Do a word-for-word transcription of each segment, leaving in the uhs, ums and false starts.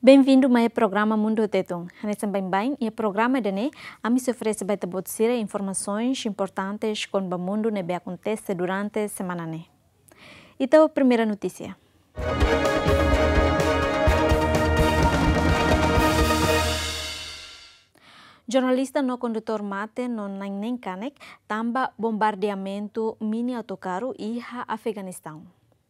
Bem-vindo ao programa Mundo Tetum. Nesse bem-bem, e o programa de a mim se oferece para te informações importantes com o mundo que acontece durante a semana. Então, a primeira notícia. Jornalista no condutor mate no Nainen Kanek tamba bombardeamento mini autocarro e Afeganistão.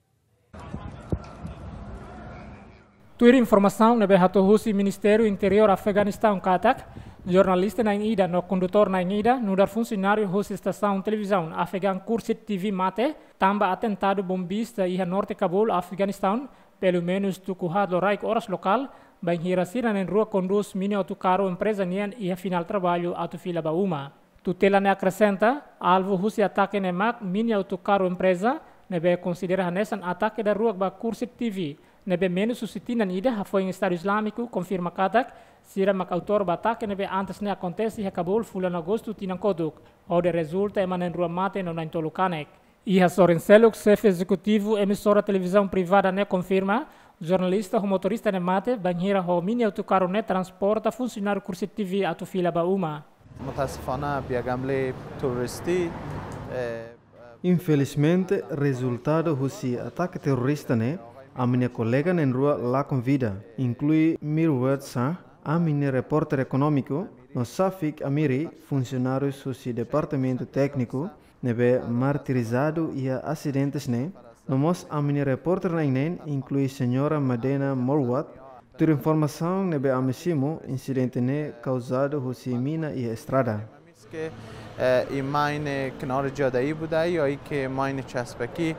Tuir informação na berrato husi Ministério Interior Afeganistão katak, jornalista na ida no condutor na ida no dar funcionário husi estação televisão Afegan Kursit T V mate tamba atentado bombista iha norte Kabul Afeganistão pelo menos tukuhad loraik horas lokal bem hirasira na rua conduz mini autocarro empresa nian iha final trabalho atu fila bauma. Tutela ne acrescenta alvo husi ataque ne mak mini autocarro empresa nebe considera nesan ataque da rua ba Kursit T V. Nebe menos susitinan ida foi em Estado Islâmico confirma katak sira mak autor batak nebe antes ne acontece em Kabul fulan agosto tinang koduk onde resulta emanen rua mate no naintolo kanek. Iha Soren Seluk, chefe executivo emissora televisão privada ne confirma jornalista o motorista ne mate banhira ho mini autocarro ne transporta funcionário Kursit T V atu fila bauma. متاسفانه بیاgamle turisti Infelizmente, resultado husi ataque terrorista ne a minha colega na rua lá convida, inclui Mirwet Sa, a minha repórter econômico, no Safik Amiri, funcionários do departamento técnico, nebe martirizado e a acidentes ne, no mos a minha repórter na inen, inclui senhora Madena Morwat, ter informação nebe a mesimo incidente ne causado husi mina e estrada. این ماین کنار جاده‌ای بوده یا اینکه ماین چسبکی.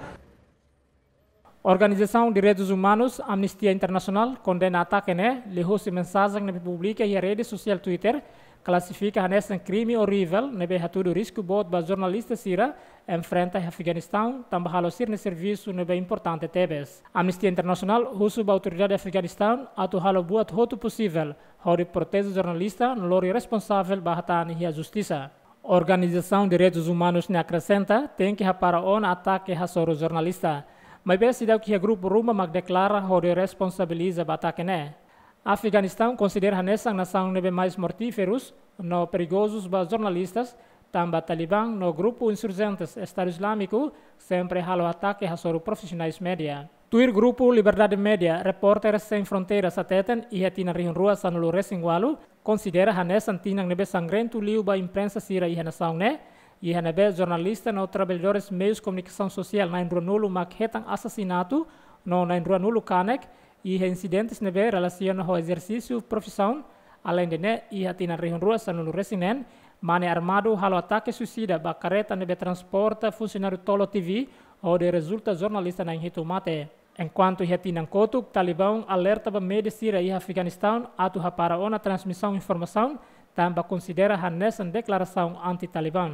Organização de Direitos Humanos Amnistia Internacional condena ataque né, lehou-se mensagem na publica e a rede social Twitter classifica nesse crime horrível nebe hatudo risco bot ba jornalista sira enfrenta a Afeganistão também halosir ne serviço nebe importante tebes. Amnistia Internacional husu ba autoridade Afeganistão atu halo buat hotu possível hori protege jornalista no lori responsável ba hatani a justiça. Organização de Direitos Humanos ne acrescenta tem que para on ataque a soro jornalista. Mas bem se dá que o grupo Ruma mag declara hori responsabiliza ba ataque né. Afeganistão considera nessa nação nebe mais mortíferos no perigosos ba jornalistas também Talibã no grupo insurgentes Estado Islâmico sempre halo ataque a soro profissionais média. Tuir grupo Liberdade Média, Repórteres Sem Fronteiras ateten e hatina rion rua sanulu resingualu considera hanesan tinang nebe sangrento liu ba imprensa sira e nação né e nebe jornalista no trabalhadores meios de comunicação social na rua nulo makhetang assassinato no na rua nulo kanek e incidentes nebe relaciona ao exercício profissão além de né e hatina rion rua sanulu resinen mane armado halo ataque suicida ba careta nebe transporta funcionário tolo T V onde resulta jornalista na hitu mate. Enquanto Yatinang Kotuk, Talibã alerta para medicina e Afeganistão atu para ona transmissão informação, também considera a nessa declaração anti-Talibã.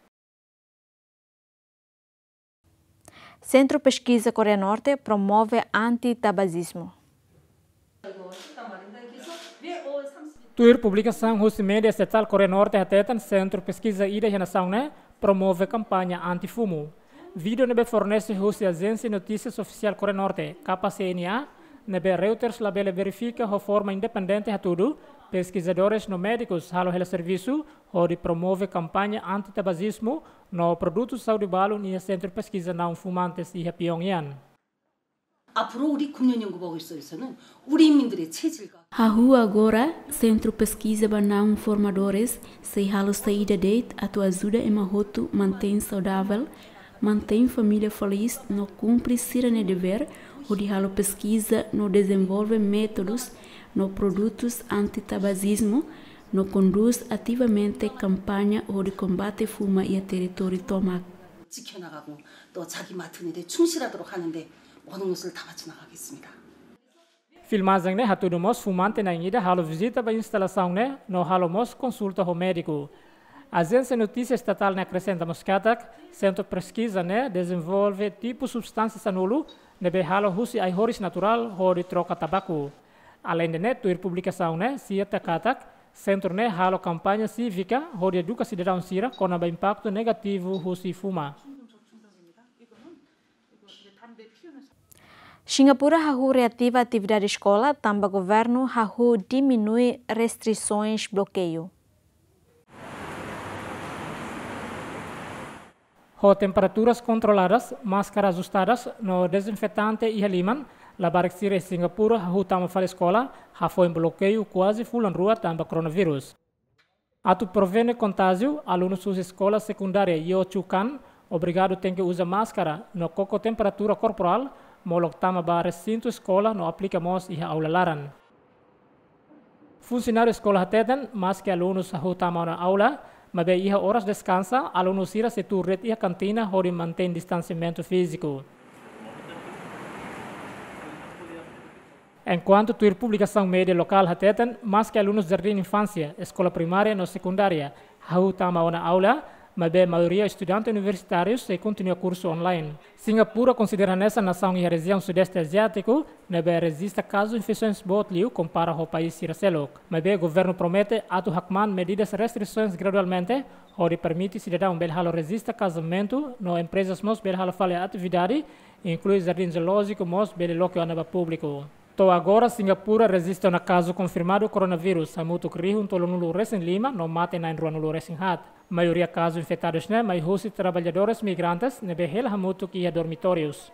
Centro Pesquisa Coreia Norte promove anti-tabagismo. Tuir publicação Russe Média Estatal Coreia Norte atetan Centro Pesquisa Ida e Nação né promove campanha anti-fumo. Vídeo nebe fornece a agência Notícias Oficial Coreia Norte, K P C N A, nebe Reuters labele verifica a forma independente a tudo, pesquisadores no médicos halo hela serviço, onde promove campanha anti-tabagismo no produtos saudáveis e centro pesquisa não fumantes e Pyongyang. 앞으로 우리 금연연구보고서에서는 우리 인민들의 체질과 A rua agora, Centro Pesquisa Banão Formadores, se halo saída date, a tua ajuda em mahoto mantém saudável, mantém família feliz, no cumpre sirene dever, o de halo pesquisa, no desenvolve métodos, no produtos anti-tabagismo, no conduz ativamente campanha ou de combate fuma e a território tomac. 지켜나가고 또 자기 맡은 일에 충실하도록 하는데 모든 것을 다 바쳐 나가겠습니다. Filmagem né hatudo mos fumante na ida halo visita para instalação né no halo mos consulta ao médico. A Agência Notícia Estatal ne acrescenta Moscatak, Centro Pesquisa né desenvolve tipo substâncias anulo nebe halo husi ai horis natural hori troca tabaco. Além de né tuir publicação né se atakatak Centro né halo campanha cívica hori educa cidadão sira com o impacto negativo husi fuma. Singapura hahu reativa atividade escola, tamba governo hahu diminui restrições bloqueio. Ho temperaturas controladas, máscaras ajustadas no desinfetante e haliman, labarik sira Singapura hahu tama fala escola, ha foi em bloqueio quase fulan rua tamba coronavírus. Atu provene contágio, alunos usa escola secundária Yo Chu Kan, obrigado tem que usar máscara no coco temperatura corporal, molok tama ba recinto escola no aplicamos iha aula laran. Funcionário escola hateten, mas que alunos hahu tama na aula, mabe iha horas descansa, alunos ira se turret iha cantina hori mantém distanciamento físico. Enquanto tuir publicação média local hateten, mas que alunos jardim infância, escola primária no secundária, hahu tama na aula, mabe maioria estudantes universitários se continua curso online. Singapura considera nessa nação e a região sudeste asiático, nebe resista caso infecções botliu compara ao país siraselok. Mabe governo promete atu hakman medidas restrições gradualmente, onde permite cidadão belhalo resista casamento no empresas mos belhalo fale atividade, inclui jardim zoológico mos belhalo anaba público. To agora Singapura resiste a caso confirmado coronavírus, hamuto krihun tolonulu recém lima, no mate na ruanulu recém hat. Maioria casos infectados né, mas hoje trabalhadores migrantes nebe hel hamuto que ia dormitórios.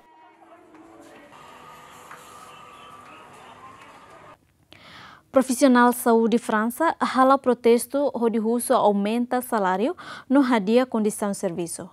Profissional saúde França hala protesto onde russo aumenta salário no hadia condição de serviço.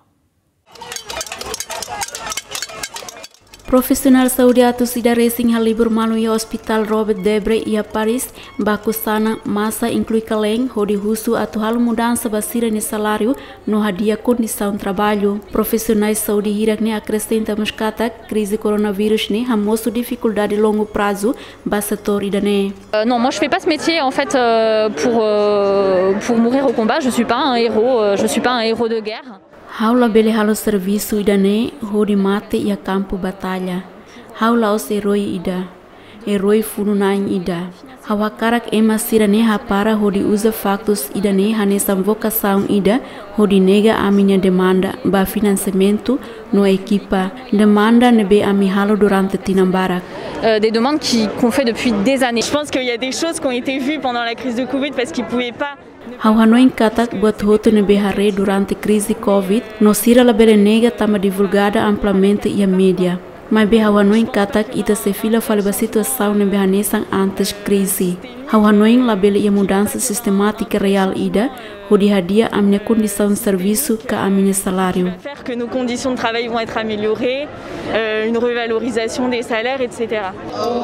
Profissional saúde atu sida racing halibur malu ia hospital Robert Debré ia Paris, baku sana masa inclui kaleng, hodi husu atu halu mudança basira ni salário no hadia condição trabalho. Profissionais saúde hirak ni acrescenta muscata crise coronavírus ni hamoso dificuldade longo prazo basator idane. Euh, non, moi je fais pas ce métier en fait euh, pour euh, pour mourir au combat. Je suis pas un héros, euh, je suis pas un héros de guerre. Haula bele halo serviço idane hodi mate ia campo batalha. Haula os heroi ida. Heroi fununain ida. Hawa karak ema sirane hapara hodi usa factos idane hanesa vocação ida hodi nega a minha demanda ba financiamento no equipa. Demanda nebe ami halo durante tinambarak. Euh, des demandes qui qu'on fait depuis des années. Je pense qu'il y a des choses qui ont été vues pendant la crise de Covid parce qu'ils pouvaient pas. Hau hanoin katak buat hoto ne behare durante crise Covid, no sira la bele nega tama divulgada amplamente ia media. Mas be hau hanoin katak ita se fila fale ba situação ne behanesang antes crise. Hau hanoin la bele ia mudança sistemática real ida, hodi hadia a minha condição de serviço ka a minha salário. Faire que nos conditions de travail vont être améliorées, euh, une revalorisation des salaires, et cetera.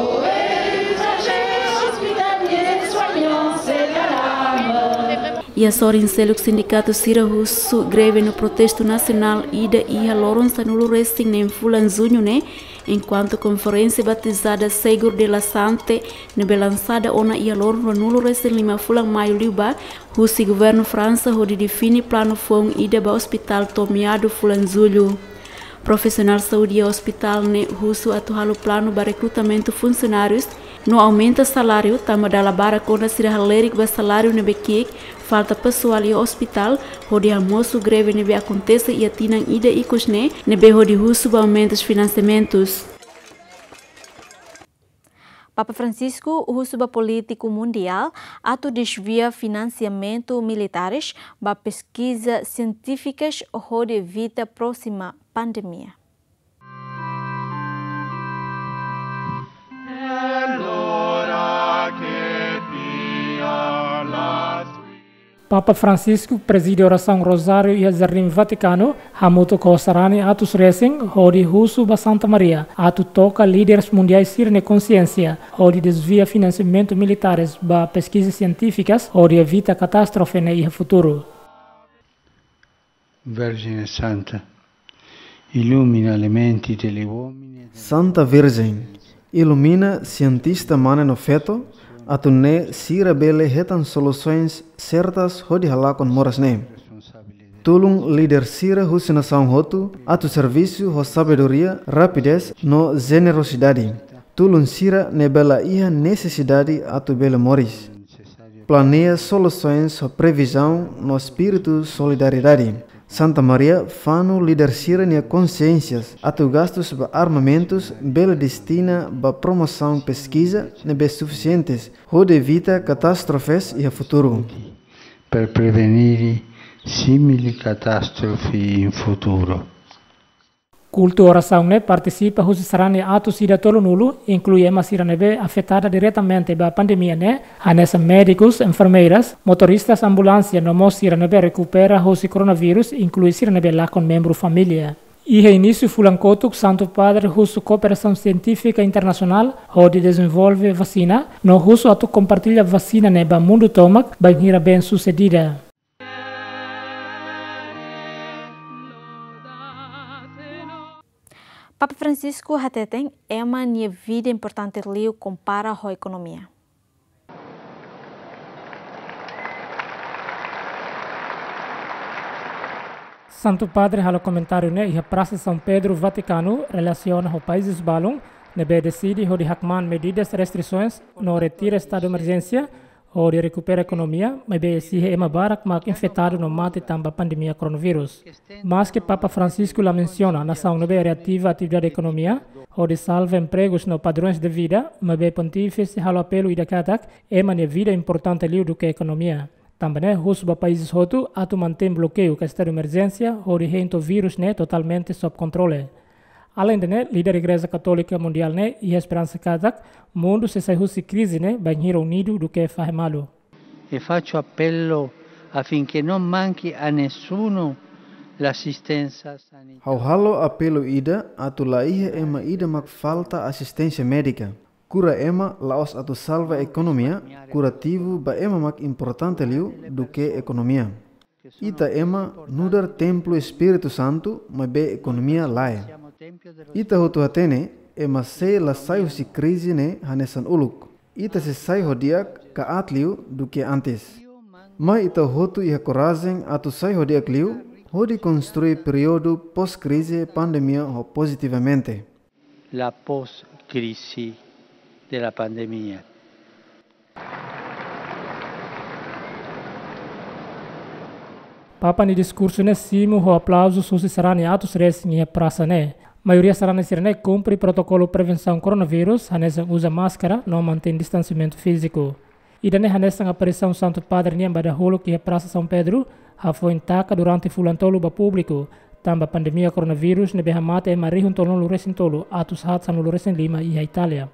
Ia sorin seluk sindicato sira husu greve no protesto nacional ida ia loron sanulu resting nem fulan junho ne enquanto conferência batizada Seguro de la Sante ne belançada ona ia loron nulo resting lima fulan maio liba husi governo França hodi define plano fong ida ba hospital tomiado fulan julho. Profissional saúde hospital ne husu atuhalo plano ba recrutamento funcionários no aumenta salário tama dala bara kona sira halerik ba salário ne bekik falta pessoal e hospital hodi almoço greve nebe acontece e atinang ida ikusne nebe hodi husu ba aumentos financiamentos. Papa Francisco, o suba político mundial, ato desvia financiamento militares para pesquisas científicas onde evita a próxima pandemia. Papa Francisco preside oração Rosário e Jardim Vaticano, hamuto kosarani atus racing, hodi husu ba Santa Maria, atu toca líderes mundiais sirne consciência, hodi desvia financiamento militares ba pesquisas científicas, hodi evita catástrofe ne futuro. Vergine Santa, illumina le menti degli uomini. Santa Virgem, ilumina cientista mana no feto, atu ne sira bele hetan soluções certas hodi halakon moras ne. Tulung líder sira husinação hotu, atu serviço ho sabedoria, rapidez no generosidade. Tulung sira ne bela iha necessidade atu bela moris. Planeia soluções ho previsão no espírito solidariedade. Santa Maria fano lidersira nia consciências atu gastos ba armamentos bela destina ba promoção pesquisa nebe suficientes rode evita catástrofes e a futuro. Per prevenire simili catastrofi in futuro. Culto oração né participa husi sarani ato sida tolo nulu, inclui ema siranebe afetada diretamente ba pandemia né, hanessa médicos, enfermeiras, motoristas ambulância no mo siranebe recupera husi coronavírus, inclui siranebe lá com membro família. E início fulancotuk Santo Padre husu cooperação científica internacional onde desenvolve vacina, no husu atu compartilha vacina né ba mundo tomak, banhira bem sucedida. Papa Francisco hateten é uma nia vida importante liu compara a economia. Santo Padre hala comentário né e a Praça São Pedro Vaticano relaciona ao países balão nebe decide ho de hakman medidas restrições no retira estado de emergência ou de recupera a economia, mas bem se é uma barak mak infectado no mate tamba pandemia coronavírus. Mas que Papa Francisco la menciona, nação não bem reativa à atividade da economia, ou de salva empregos no padrões de vida, mas bem pontífice halo apelo e da katak, é uma vida importante ali do que a economia. Também né, os países hotu atu mantém bloqueio que estado de emergência ou de rento vírus né totalmente sob controle. Além de né, líder da Igreja Católica Mundial né, e a esperança katak, mundo se saiu de crise né, bem unido do que faz malo. E faccio appello affinché non manchi a nessuno l'assistenza sanitaria. Hau halo apelo ida atu laihe ema ida mak falta assistência médica. Cura ema laos atu salva economia, curativo ba ema mak importante liu do que economia. Ita ema nudar templo Espírito Santo, mas be economia lae. Ita hotu hatene ema se la saio si crise ne hanesan uluk. Ita se sai hodiak ka atliu do que antes. Mas ita hotu iha coragem atu sai hodiak liu, hodi construir período pós-crise pandemia ho positivamente. La post-crisi della pandemia. Papa ni discurso né simo ho aplauso susi sarani atos res ni praça né. Maioria sarani sirene cumpre protocolo prevenção coronavírus, hanesa usa máscara, não mantém distanciamento físico. E dane hanesa a aparição Santo Padre ni embada holo que a praça São Pedro ha foi intacta durante fulantolo ba público. Tamba pandemia coronavírus ne behamate e marihun tolon luresin tolo atos hat san luresin lima e a Itália.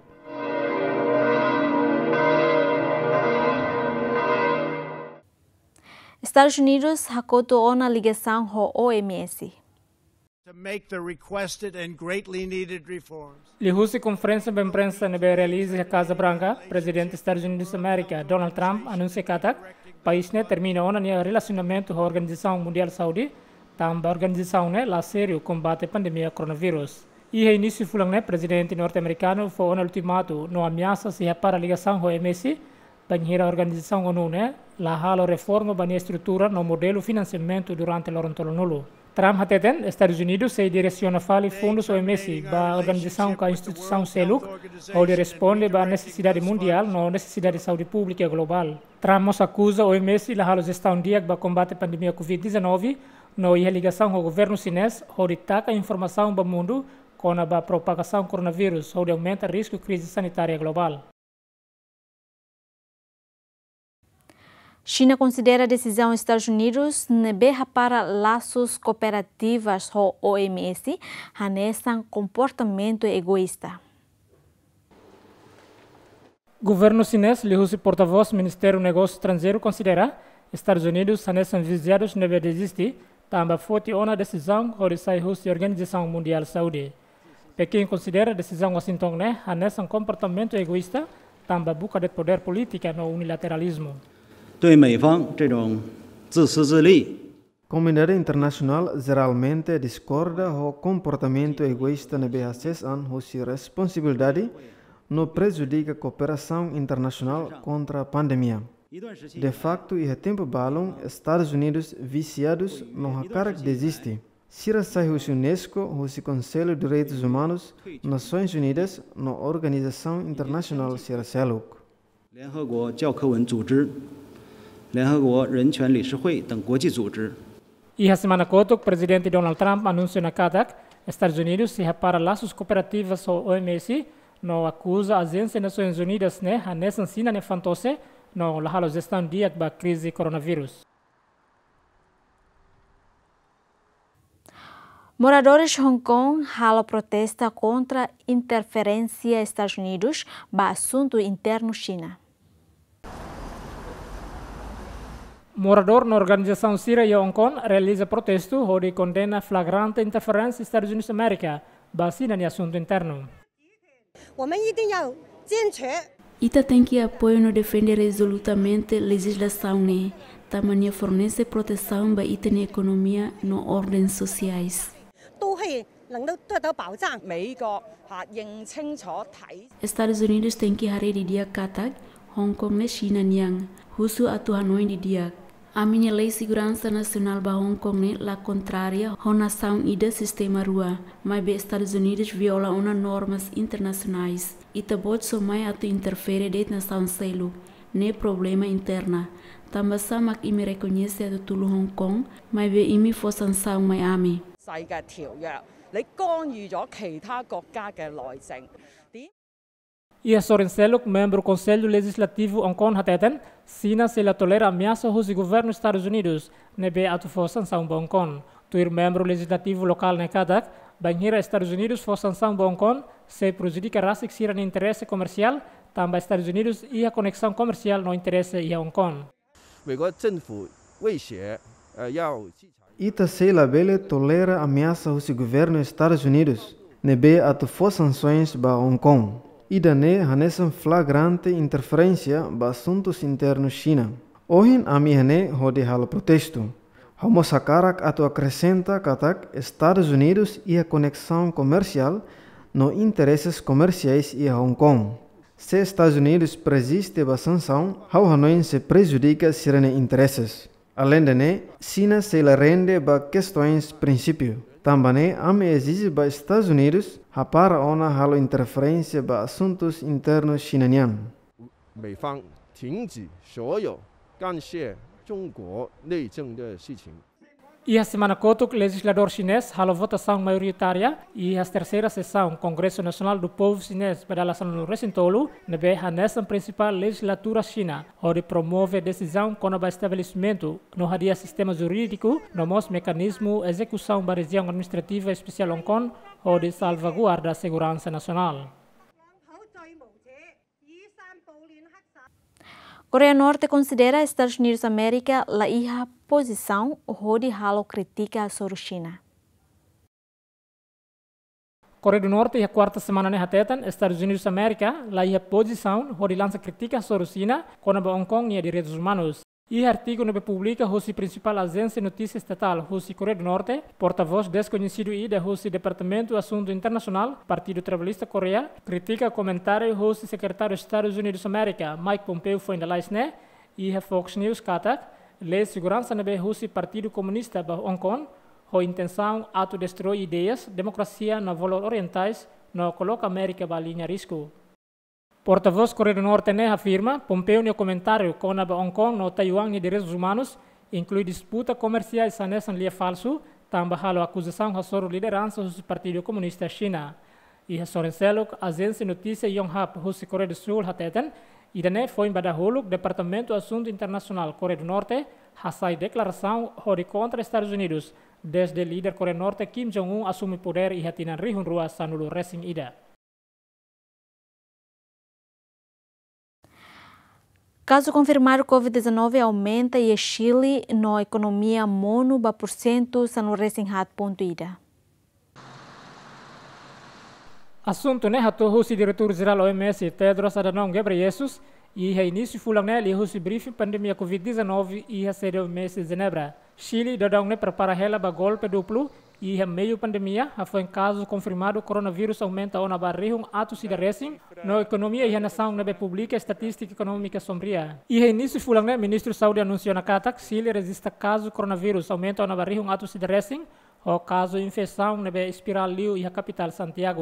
Estados Unidos hakoto ona ligação ho O M S. To make the requested and greatly needed reforms. Lihusi conferência de imprensa nebe realize a Casa Branca, presidente dos Estados Unidos da América, Donald Trump, anuncia que o país ne termina ona nia relacionamento com a Organização Mundial de Saúde, tamba organização ne la sério combate a pandemia coronavírus. E início fulang ne presidente norte-americano foi ona ultimato no ameaça se para a ligação com O M S, banhira a organização ONU ne la halo reforma bania estrutura no modelo financiamento durante l'orontolo nulo. Trump hateten Estados Unidos se direciona fali fundos O M S ba organização com a instituição seluk onde responde ba necessidade mundial no necessidade de saúde pública global. Trump mos acusa O M S la halos estão dia ba combate a pandemia covid dezenove no ia ligação ao governo chinês onde taca informação ba mundo com a ba propagação coronavírus onde aumenta risco de crise sanitária global. China considera a decisão dos Estados Unidos neberra para laços cooperativas com O M S, nesse comportamento egoísta. Governo chinês, lihusi porta-voz Ministério do Negócio Estrangeiro, considera Estados Unidos nesse viziados nebe desistir, tamba forte ona decisão onde sai a Organização Mundial de Saúde. Pequim considera a decisão Washington né, nesse comportamento egoísta, tamba busca de poder política no unilateralismo. 对美方这种自私自利 Comunidade internacional geralmente discorda com o comportamento egoísta na B H C S an sua responsabilidade no prejudica a cooperação internacional contra a pandemia. De facto, e tempo balão, Estados Unidos viciados não há que desiste. Sira sai o Unesco, o Conselho de Direitos Humanos, Nações Unidas, na Organização Internacional Sira Seluk. 联合国教科文组织 联合国人权理事会等国际组织。 E a semana kotuk, presidente Donald Trump anunciou na Katak, Estados Unidos se repara laços cooperativas ao O M S, no acusa a Agência das Nações Unidas né, a nessa sina ne fantose, no lahalo gestão dia da crise coronavírus. Moradores de Hong Kong halam protesta contra interferência dos Estados Unidos no assunto interno China. Morador na organização Sira e Hong Kong realiza protesto onde condena flagrante interferência dos Estados Unidos da América no assunto interno. Ita tem que apoio no defender resolutamente legislação né, também fornece proteção para ita na economia no ordens sociais. Estados Unidos tem que harir di dia katak, Hong Kong ne China niang, husu atu Hanoi di dia. A minha lei segurança nacional ba Hong Kong ne la contrária, a nação ida sistema rua, mas be Estados Unidos viola una normas internacionais. Ita bot so mai atu interfere det nação selo, ne problema interna. Também sama que me reconhece a tudo Hong Kong, mas be imi for sanção mai ami. E a Soren Seluk, membro do Conselho Legislativo Hong Kong Hateten, Sina se la tolera ameaça aos governos dos Estados Unidos, nebe atu for sanção Hong Kong. Tuir membro legislativo local na Kadak, banhira Estados Unidos for sanção Hong Kong, se prejudica raça que sira no interesse comercial, também Estados Unidos e a conexão comercial no interesse e Hong Kong. Ita sei labele tolera ameaça aos governos dos Estados Unidos, nebe atu for sanções ba Hong Kong. Ida ne hanesan flagrante interferência ba assuntos internos China. Ohin ami hane hode halo protesto. Homo sakarak atu acrescenta katak Estados Unidos e a conexão comercial no interesses comerciais e Hong Kong. Se Estados Unidos persiste ba sanção, how Hanoi se prejudica sirene interesses. Além de ne, China se la rende ba questões princípio. Também ame exige ba Estados Unidos para ona halo interferência ba assuntos internos chinanian. E a semana kotuk, legislador chinês halo votação maioritária e a terceira sessão Congresso Nacional do Povo Chinês badalasan no recintolo nebe a nessa principal legislatura China, onde promove decisão com o estabelecimento no hadia sistema jurídico no mos mecanismo execução da região administrativa especial Hong Kong, onde salvaguarda a segurança nacional. Coreia do Norte considera Estados Unidos da América la iha posição onde halo critica sobre China. Coreia do Norte, a quarta semana na Hatetan, Estados Unidos da América, la iha posição onde lança crítica sobre China com a Hong Kong e direitos humanos. E artigo no publica a principal agência notícia estatal, a Coreia do Norte, porta-voz desconhecido e da o Departamento de Assunto Internacional, Partido Trabalhista Coreia, critica o comentário do secretário dos Estados Unidos da América, Mike Pompeo, foi na Laisne, e a Fox News Katak, lei segurança na o Partido Comunista de Hong Kong, a intenção de destruir ideias, democracia na valores orientais, não coloca a América para linha risco. Porta-voz Coreia do Norte ne afirma, Pompeo no comentário com a Hong Kong no Taiwan e direitos humanos, inclui disputa comercial e nessa linha falso, também a acusação sobre liderança do Partido Comunista China. E a Soren Seluk, agência notícia Yonhap, a Coreia do Sul, Hateten, e daí foi em Badahuluk, Departamento de Assunto Internacional Coreia do Norte, a sai declaração de contra Estados Unidos, desde o líder Coreia do Norte Kim Jong-un assume poder e hatinan rihun rua sanulu resing ida. Caso confirmado, o Covid dezenove aumenta e Chile na economia mono por cento no recém ponto ida. Assunto né hatu husi diretor geral O M S Tedros Adhanom Ghebreyesus e a início fulang né li husi briefing pandemia Covid dezenove e a sede O M S de Genebra. Chile dodong né prepara hela ba golpe duplo e a meio pandemia a foi em caso confirmado o coronavírus aumenta ona barrihung atu sida racing no economia e a nação na publica estatística econômica sombria. E a início fulang né ministro Saúde anunciou na Katak Chile resista caso coronavírus aumenta ona barrihung atu sida racing o caso infecção na espiral liu e a capital Santiago.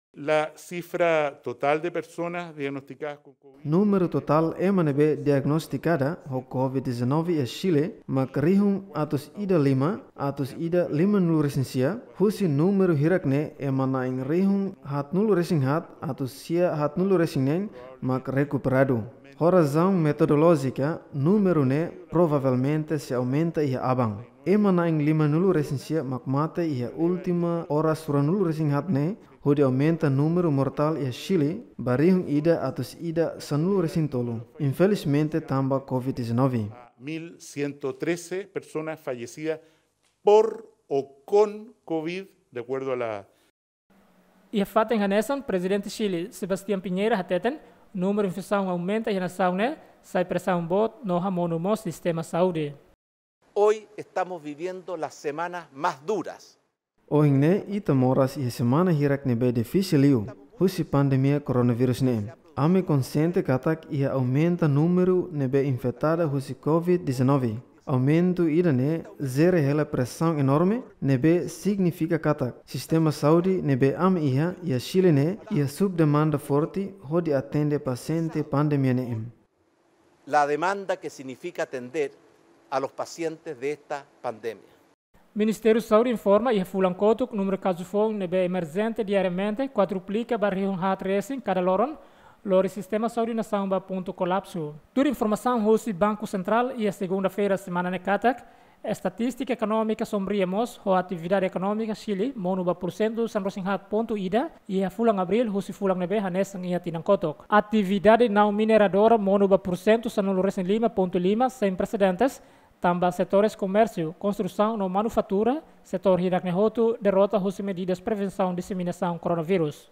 La cifra total de personas diagnosticadas con COVID. Número total emanebe diagnosticada ho COVID dezenove e Chile, mak rihung atus ida lima, atus ida lima nul resensia, husi número hirakne emana ing rihung hat nul resing hat, atus sia hat nul resing neng, mak recuperado. Razão metodológica, número ne provavelmente se aumenta e abang. Emana ing lima nul resensia mak mate e última hora sura nul resing hat ne, onde aumenta o número mortal e Chile, barihung ida atus ida sanulu resintolo. Infelizmente, tamba COVID dezenove. mil ciento trece personas fallecidas por o con COVID, de acuerdo a la... E a fato em Hanesan, presidente Chile, Sebastián Piñera, hateten, número de infecção aumenta e na saúde, sai pressão bot, no hamono mo sistema saúde. Hoy estamos viviendo las semanas más duras. Hoje ne ita moras e semana hirak nebe difícil husi pandemia coronavírus ne. Ame consciente katak ia aumenta número nebe infectada husi COVID dezenove. Aumento ida ne zere hela pressão enorme nebe significa katak. Sistema saúde nebe am ia ia Chile ne ia subdemanda forte hodi atende paciente pandemia ne. La demanda que significa atender a los pacientes de esta pandemia. Ministério da Saúde informa e fulan kotuk número de casos fong nebe emergente diariamente quadruplica barrihung hat racing cada loron, lori sistema saúde na samba ponto colapso. Tura informação hoje Banco Central e a segunda-feira semana nekatak, estatística econômica sombriamos ho atividade econômica Chile monuba por cento san rosing hat ponto ida e a fulang abril hoje fulang nebe hanesang ia tinang kotok. Atividade não mineradora monuba por cento san rosing lima ponto lima sem precedentes. Também setores comércio, construção no manufatura, setor hirak nehotu, derrota husi medidas prevenção e disseminação coronavírus.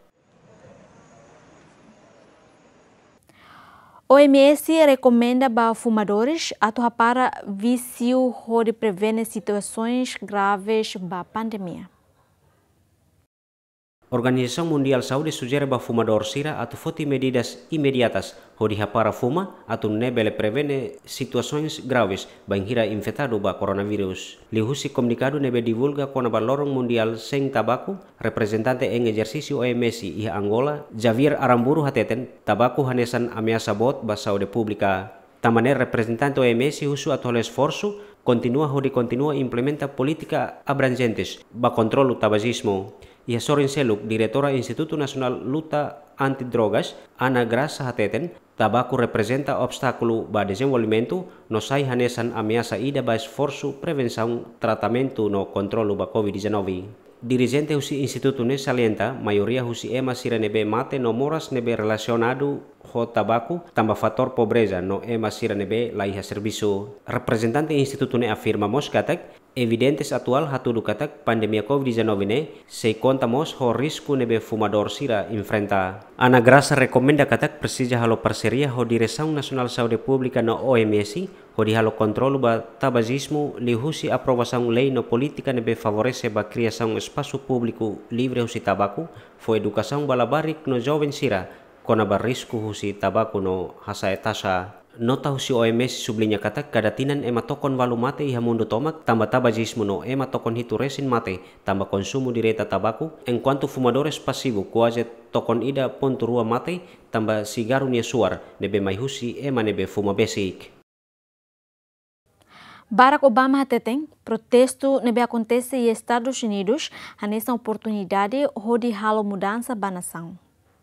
O M S recomenda para fumadores atuar para vício onde prevenir situações graves da pandemia. Organização Mundial Saúde sugere ba fumador sira atu foti medidas imediatas hodi para fuma atu nebele prevene situações graves ba hira infectado ba coronavírus. Lihusi comunicado nebe divulga kona ba lorong mundial sem tabaco, representante em exercício O M S e Angola, Javier Aramburu hateten, tabaco hanesan ameaça bot ba saúde pública. Tamane representante O M S husu atu esforço continua hodi continua implementa política abrangentes ba controlo tabagismo. E a Sorin Seluk, diretora Instituto Nacional Luta Antidrogas, Ana Graça hateten, tabaco representa obstáculo para desenvolvimento, no sai hanesan ameaça ida ba esforço, prevenção, tratamento no controlo ba COVID dezenove. Dirigente husi instituto ne salienta, maioria husi ema sira nebe mate no moras nebe relacionado ho tabaco, tamba fator pobreza no ema sira nebe laiha serviço. Representante instituto ne afirma mos katak, evidentes atual hatudu katak pandemia COVID dezenove ne, se contamos ho risco nebe fumador sira enfrenta. Ana Graça recomenda katak presija halo parceria ho Direção Nacional Saúde Pública no O M S, ho di halo controlo ba tabagismo, lihusi aprovação lei no política nebe favorece ba criação espaço público livre husi tabaco, fo educação balabarik no jovem sira, kona ba risco husi tabaco no hasa etasa. Nota husi O M S sublinha katak kadatinan ema tokon valu mate iha mundo tomak tamba tabagismo no ema tokon hitu resin mate tamba konsumo direta tabaco enquanto fumadores pasivo quase tokon ida ponto rua mate tamba cigarro nia suar nebe mai husi ema nebe fuma basic. Barack Obama hateten protesto nebe acontece em Estados Unidos nessa oportunidade onde halo mudança ba nação.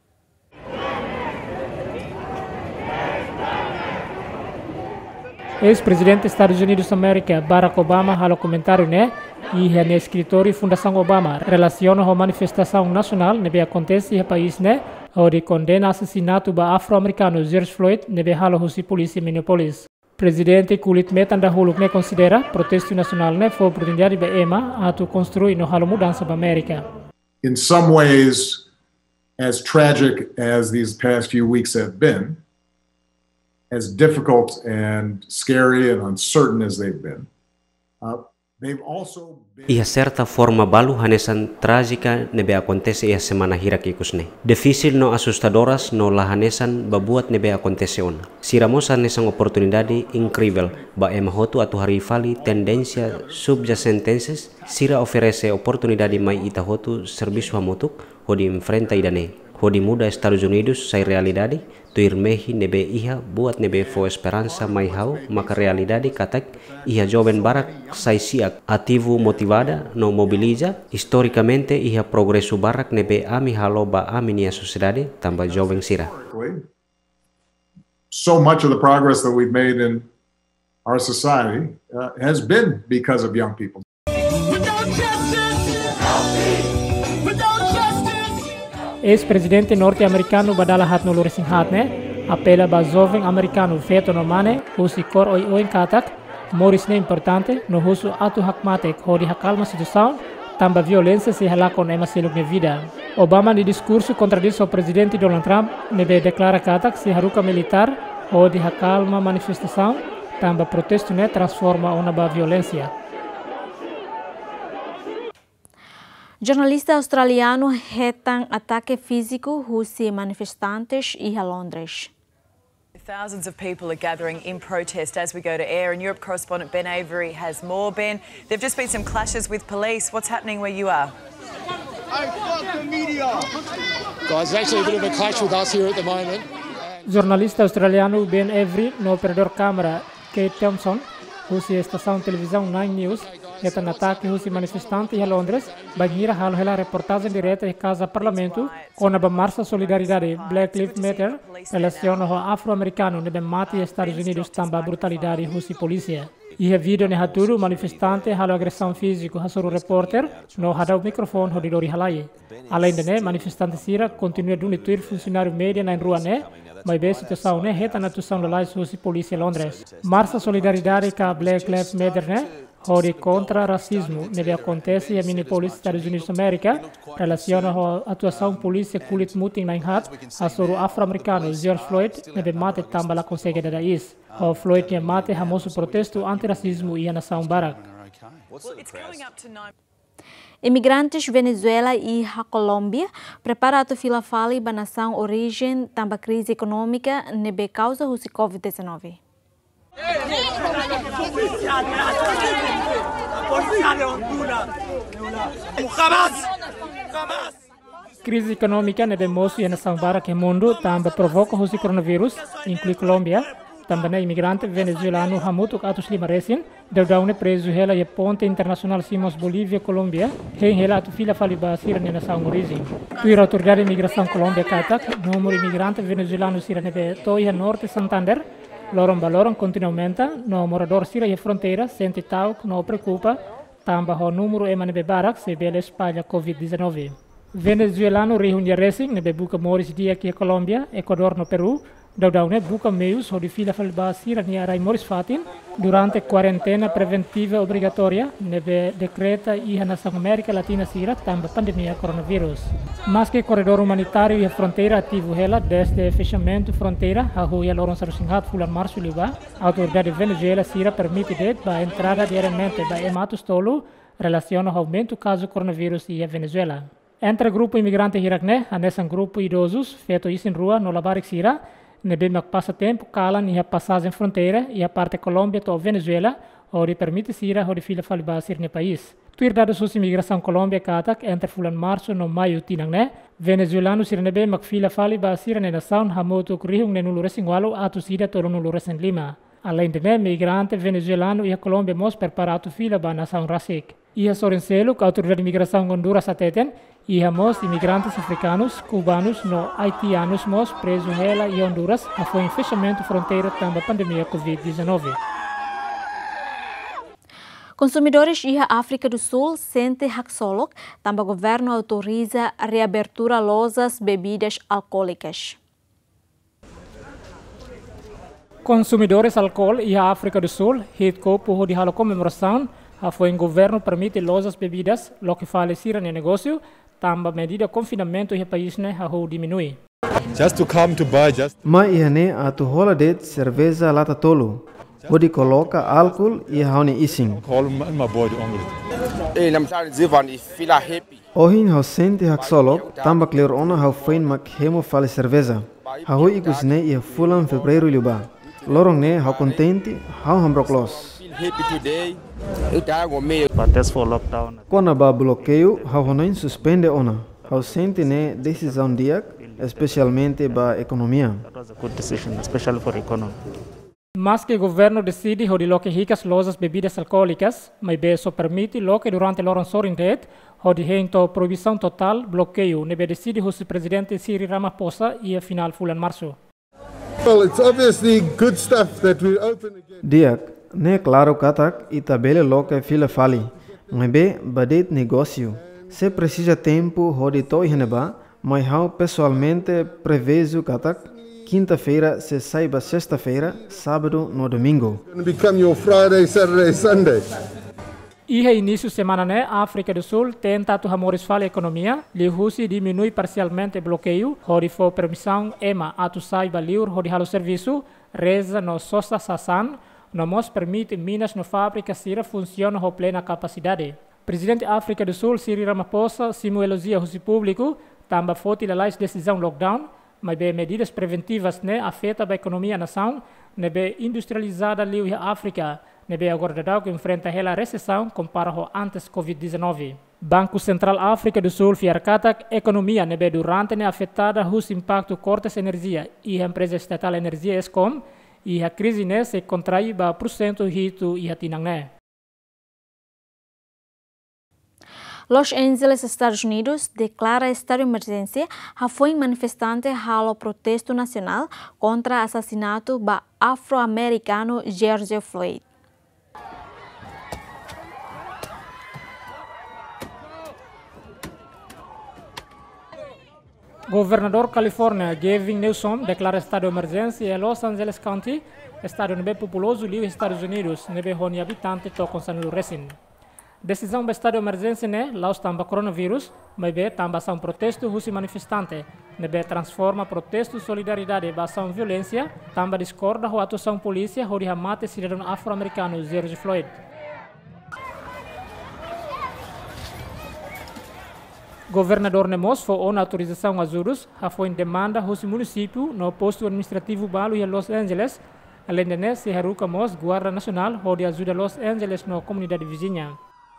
Ex-presidente dos Estados Unidos da América, Barack Obama, halo comentário né, e no escritório Fundação Obama, relaciona a manifestação nacional nebe acontece no país né, onde condena assassinato ba afro-americano George Floyd nebe halo husi polícia Minneapolis. Presidente kulit metan dahulu ne considera protesto nacional ne foi oportunidade ba ema atu construir no halo mudança ba América. In some ways, as tragic as these past few weeks have been, as difficult and scary and uncertain as they've been, uh, They've also Ia certa forma balu hanesan trágica nebe acontece ia semana hira kikusne. Difícil no asustadoras no la hanesan babuat nebe acontece on. Siramos hanesan oportunidade incrível ba emahotu atu hari fali tendencia subjacentes sira oferece oportunidade mai itahotu serviço hamutuk hodi enfrenta idane. Hodi muda Estados Unidos sai realidade tuir mehi nebe iha buat nebe fo esperança mai hau maka realidade katak iha jovem barak sai siak ativo motivada no mobiliza historicamente iha progresso barak nebe ami halo ba ami nia sociedade tamba jovem sira. So much of the progress that we've made in our society uh, has been because of young people. Ex-presidente norte-americano badala hat no loresing hatne, apela ba jovem americano feto no mane, husi kor oi oi katak, moris ne importante, no husu atu hakmate hodi hakalma situação, tamba violência se halakon ema seluk ne vida. Obama di discurso contradiz o presidente Donald Trump, nebe declara katak se haruka militar, hodi hakalma manifestação, tamba protesto ne transforma una ba violência. Jornalista australiano retam ataque físico husi manifestantes e a Londres. Thousands of people are gathering in protest as we go to air, and Europe correspondent Ben Avery has more. Ben, there have just been some clashes with police. What's happening where you are? I fuck the media! Guys, there's actually a bit of a clash with us here at the moment. Jornalista australiano Ben Avery no operador câmara Kate Thompson, husi estação televisão Nine News, retam ataque husi manifestantes a Londres, banhira halo hela reportagem direta e casa parlamento, com a marcha solidariedade Black Lives Matter, relaciona ao afro-americano nebe mati Estados Unidos tamba brutalidade husi polícia. E a vídeo ne haturu manifestante halo agressão físico hasuru repórter, no hadau microfone hodi lori halai. Além de ne, manifestante sira continua dunituir funcionário média na rua ne, mas bem situação ne reta na tução lalais husi polícia Londres. Marcha solidariedade ka Black Lives Matter ne, hori contra racismo nebe acontece a Minneapolis, Estados Unidos da América, relaciona a atuação polícia kulit muting na inhat, hasuru afro-americano George Floyd nebe mate tamba la consegue da is. O Floyd ne mate hamoso protesto anti-racismo e a nação barak. Imigrantes Venezuela e a Colômbia preparam a fila fali ba nação origem tamba crise econômica nebe causa husi covid dezenove. Crise econômica nebe moço e a nação barak e mundo tamba provoca husi coronavírus, inclui Colômbia. Também imigrante venezuelano hamutuk atus lima resin, daudau preso hela e ponte internacional Simos Bolívia Colômbia, hen hela atu fila fali basira na nação origem. Tuir autoridade imigração Colômbia katak, número imigrante venezuelano sira nebe toia norte Santander, loron baloron continuamente, no morador sira e fronteira, sente tau no preocupa, tamba ho número ema nebe barak se bela espalha covid dezenove. Venezuelano rehunia racing nebe buka moris dia aqui a Colômbia, Equador no Peru, daudau ne buka meios ho di fila fali basira ni arai moris fatin, durante quarentena preventiva obrigatória, nebe decreta e a nação América Latina sira tamba pandemia coronavírus. Mas que corredor humanitário e a fronteira ativo hela desde fechamento fronteira, a rua loron sarusinghat fulan março liba, a autoridade Venezuela sira permite det ba entrada diariamente ba ematus tolo, relaciona ao aumento caso coronavírus e a Venezuela. Entre grupo imigrante hirakne, a nessa grupo idosos, feito isso em rua, no labarik sira, nebe mak passatempo kalan e a passagem fronteira e a parte Colômbia to Venezuela, ori permite sira ori fila fali basir ne país. Tuir dados sus imigração Colômbia katak entre fulan março no maio tinang ne, venezuelano sira nebe mak fila fali basir ne nação hamoto kurihung ne nulu resing walu atu sira tolo nulu resing lima. Além de ne, migrante venezuelano e a Colômbia mos preparado fila ba nação rasik. E a Sorenselo, a autoridade de imigração Honduras ateten, e a mos imigrantes africanos, cubanos, no haitianos mos preso nela e Honduras, a foi em fechamento fronteira tamba pandemia covid dezenove. Consumidores e a África do Sul sente haxolok, tamba governo autoriza a reabertura lojas bebidas alcoólicas. Consumidores álcool e a África do Sul, hitko por de halo comemoração, a foi em governo permite lojas bebidas, lo que faleciram no negócio, tamba medida confinamento e o país ne a diminui. Just to come to buy just. Ma iane atu holiday cerveja lata tolo. Hodi coloca álcool e hauni ising. Ohin hau sente hak solok, tamba clear ona hau fein mak hemo fale cerveza. Hau ikus ne ia fulan fevereiro liuba. Lorong ne hau contente, hau hambroklos. Quando ba bloqueio, hau honain suspende ona. Hau sente ne decisão diak, especialmente ba economia. Mas que o governo decide hodi loke ricas lojas bebidas alcoólicas, mas be só permite loke durante loron sorindet, hodi hento proibição total, bloqueio, nebe decide o presidente Cyril Ramaphosa e a final fulan março. Well, it's obviously good stuff that we open again. Diak, ne claro katak e tabele loke fila fali, mas be badet negócio. Se precisa tempo hodi toi heneba, mas hau pessoalmente prevejo katak. Quinta-feira se saiba sexta-feira, sábado no domingo. Become your Friday, Saturday, Sunday. E início de semana, né? A África do Sul tenta atuar a economia, a Rússia diminui parcialmente o bloqueio, onde for permissão ema atu saiba livre onde halo serviço, reza no sosta sasan, não nos permite minas no fábrica sira funciona com plena capacidade. Presidente da África do Sul, Cyril Ramaphosa, simu elogia o público, tamba forte a decisão lockdown, mas bem medidas preventivas né afeta a economia nação, né bem industrializada ali a África, né bem agora que enfrenta a recessão compara com antes covid dezenove. Banco Central África do Sul fiarcata economia né bem durante né afetada os impacto cortes energia e a empresa estatal energia Eskom e a crise né se contrai ba por cento hito e a tinang né. Los Angeles, Estados Unidos, declara estado de emergência a foi manifestante ao protesto nacional contra o assassinato do afro-americano George Floyd. Governador Califórnia Gavin Newsom declara estado de emergência em Los Angeles County, estado bem populoso dos Estados Unidos, nebe onde habitante tocam sanulu resin. Decisão do estado de emergência né, lá estamba coronavírus, mas be tamba são protesto russo manifestante, nebe transforma protesto solidariedade bação violência, tamba discorda com a atuação polícia, onde a mate cidadão afro-americano George Floyd. Governador Nemos foi uma autorização a juros, a foi em demanda russo município no posto administrativo Balo em Los Angeles, além de né, se haruka mos guarda nacional, onde ajuda Los Angeles na comunidade vizinha.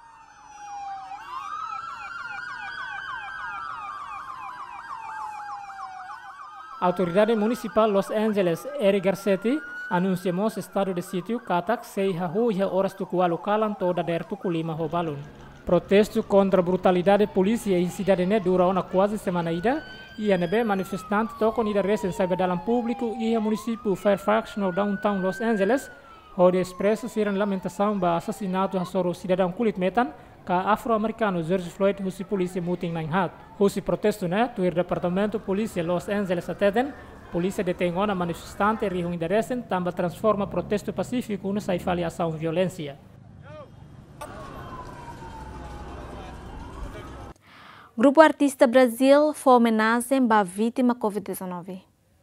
A autoridade municipal Los Angeles, Eric Garcetti, anunciamos estado de sítio katak sei hahu e horas tukua lokalan toda der tukulima ho balun. Protesto contra a brutalidade polícia e cidade ne dura uma quase semana ida e a nebe manifestante tocam ida recém saiba dalam público e a município Fairfax no downtown Los Angeles, onde expressa siran lamentação ba assassinato a soro cidadão kulit metan ka afro-americano George Floyd husi polícia muting nang hat. Husi protesto né, tuir departamento polícia Los Angeles ateden, polícia detém ona manifestante rihung idaresen tamba transforma protesto pacífico na saifali ação violência. Grupo Artista Brasil foi homenagem à vítima covid dezenove.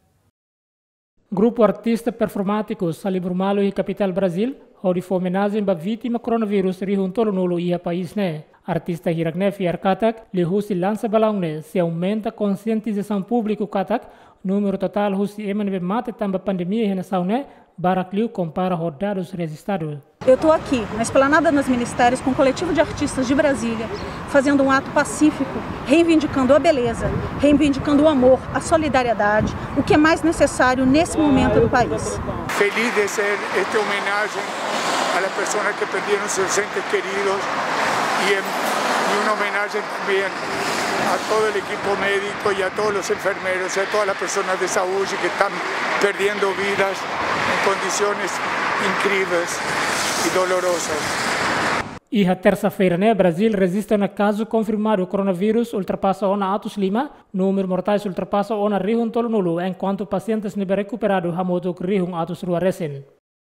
Grupo Artista Performáticos Salibro Malo e Capital Brasil, onde foi homenagem à vítima coronavírus rihun tolunulo e a país né. Artista Hiragne Fiarkatak, lhe husi lança balão né, se aumenta a conscientização pública katak, número total husi emanebe mate tamba pandemia e nação né, Baracliu compara rodados registrados. Eu estou aqui, na Esplanada das Ministérios, com um coletivo de artistas de Brasília, fazendo um ato pacífico, reivindicando a beleza, reivindicando o amor, a solidariedade, o que é mais necessário nesse momento do país. Feliz de ser esta homenagem às pessoas que perderam seus entes queridos e, e uma homenagem também a todo el equipo médico y a todos los enfermeros y a todas las personas de salud que están perdiendo vidas en condiciones incríveis e dolorosas. E a terça-feira, né, Brasil resiste a caso confirmado. O coronavírus ultrapassa ona atos lima, número mortais ultrapassa ona rihun tolo nulo, enquanto pacientes não recuperados hamoto rihun atos rua recém.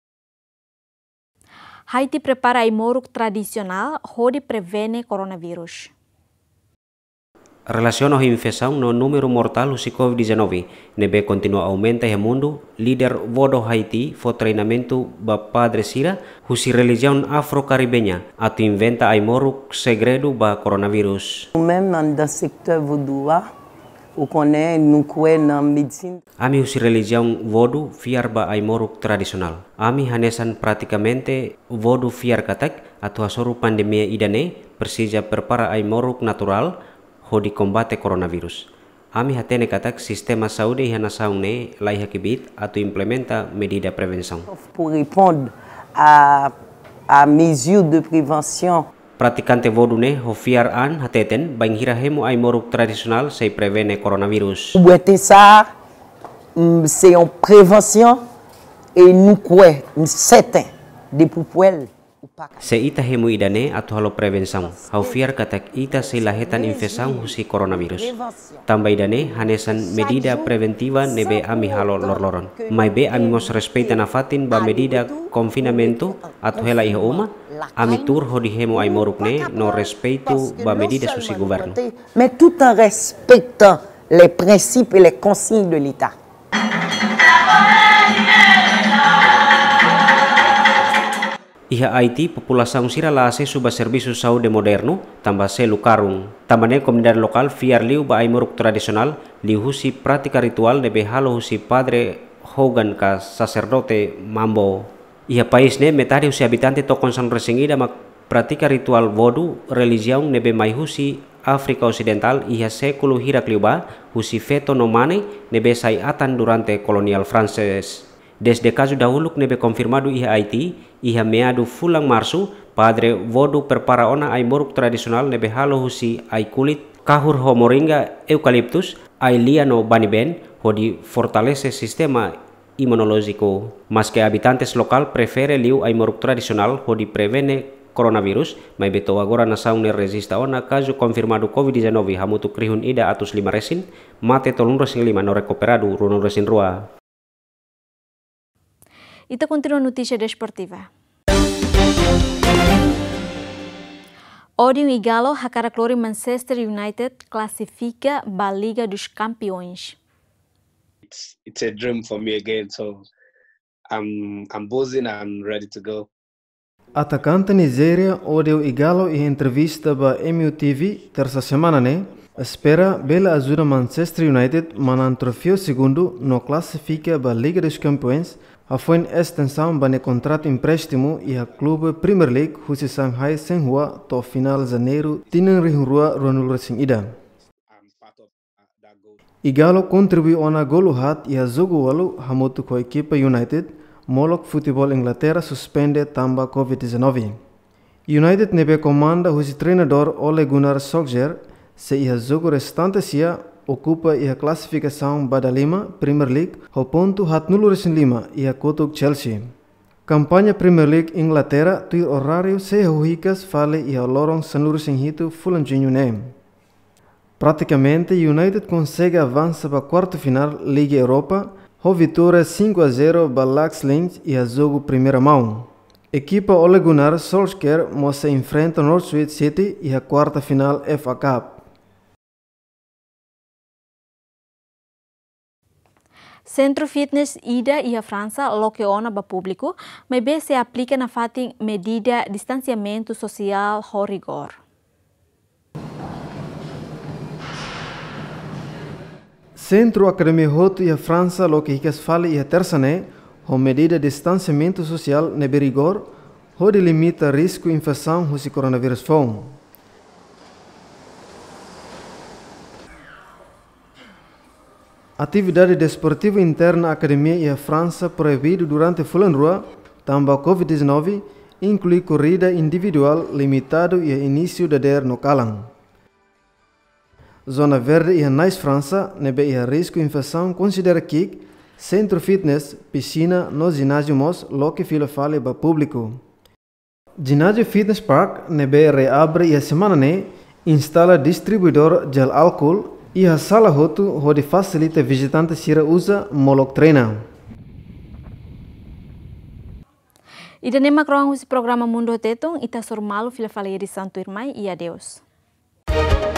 Haiti prepara a imoruk tradicional onde prevene coronavírus. Relacionado à infecção no número mortal do covid dezenove, nebe continua aumenta no mundo, líder vodo Haiti fo treinamento ba Padre Sira, husi religião afro-caribenha, atu inventa aimoruk segredo ba coronavírus. Même dans secteur vaudois, o connaît nous kue na medicine. Ami husi religião vodo fiar ba aimoruk tradisional. Ami hanesan praticamente vodo fiar katak atu hasoru pandemia idane persija perpara aimoruk natural ho di combate coronavírus. Ami hatene katak sistema saúde hana saune lai hakibit atau implementa medida prevenção. Pour répondre à à mesures de prévention. Praticante vodune ho fiar an hateten bang hirahemu ai moruk tradisional sei prevene coronavírus. Buete ça c'est en prévention et nous quoi certain de pouvoir Se ita hemu idane atau halo prevenção. Hau fiar katak ita sei lahetan infecção husi coronavírus. Tamba idane hanesan medida preventiva nebe ami halo lorloron. Mai be ami mos respeita na fatin ba medida confinamento atau hela iha uma. Ami tur ho di hemu ai morukne no respeito ba medida susi governo. Mais tout en respectant les principes et les consignes de l'État. Iha Haiti população sira la ase suba serviço saúde moderno tamba selu karung. Tambane komunidade lokal fiar liu ba ai moruk tradisional liu husi pratika ritual nebe halo husi padre Hogan ka sacerdote mambo. Iha país ne metade husi habitante tokon san resengida mak pratika ritual vodu religião nebe mai husi Afrika Ocidental iha século hirak liu ba husi feto no mane nebe sai atan durante kolonial francês. Desde caso dahuluk nebe confirmado iha Haiti, iha meado fulang março, padre vodo prepara ona ai moruk tradisional nebe halo husi ai kulit, kahur ho moringa eucaliptus, ai liano baniben, ho di fortalece sistema imunológico. Mas que habitantes local prefere liu ai moruk tradisional ho di prevene coronavirus, mai beto agora na saune resista ona caso confirmado covid dezenove hamutu krihun ida atus lima resin, mate tolong resin lima no recuperado runo resin rua. Ita continua notícia desportiva. Ódio e Galo, a Clori Manchester United classifica para a Liga dos Campeões. It's, it's a dream for me again, so I'm, I'm buzzing, I'm ready to go. Atacante Nigéria, Ódio e Galo em entrevista para M U T V terça semana, né? Espera bela ajuda Manchester United manan troféu segundo no classifica para a Liga dos Campeões. A foi extensão para o contrato empréstimo e a clube Premier League husi Shanghai Shenhua to final de janeiro tinang rihurua ronul racing ida. Igalo contribuiu na golo hat e a jogo walu hamutu com a equipa United molok futebol Inglaterra suspende tamba covid dezenove. United nebe comanda husi treinador Ole Gunnar Solskjaer se e a jogo restante sia ocupa e a classificação Bada Lima, Premier League, ao ponto hat nulo resin lima e a kotuk Chelsea. Campanha Premier League Inglaterra, tuir horário se huicas fale e a lorong sanlur sin hitu fulanjinho nem. Praticamente, United consegue avançar para a quarta final Liga Europa, com vitória cinco a zero para Lax Linz e a jogo primeira mão. Equipa Ole Gunnar Solskjaer se enfrenta Northwich City e a quarta final F A Cup. Centro Fitness Ida e a França loqueona para público, mas bem se aplica na fatin medida distanciamento social com rigor. Centro Academia Hoto e a França loqueicas fala e a terça né, com medida distanciamento social nebe rigor, onde limita risco infecção com coronavírus fome. Atividade desportiva interna Academia e a França proibido durante fulan rua, tamba covid dezenove, inclui corrida individual limitado e início da der no calang. Zona verde e a Nice França, nebe e a risco infecção considera que centro fitness, piscina, no ginásio mos, loque fila fale para público. Ginásio Fitness Park, nebe reabre e a semana ne, instala distribuidor gel álcool e a sala hotu onde facilita visitante sira usa molok treina. Ida nema kroang usi programa Mundo Tetong ita sormalo fila fala edição Santo Irmai e adeus.